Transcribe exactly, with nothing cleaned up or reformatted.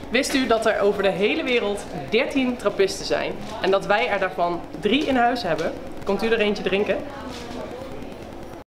Wist u dat er over de hele wereld dertien trappisten zijn en dat wij er daarvan drie in huis hebben? Komt u er eentje drinken?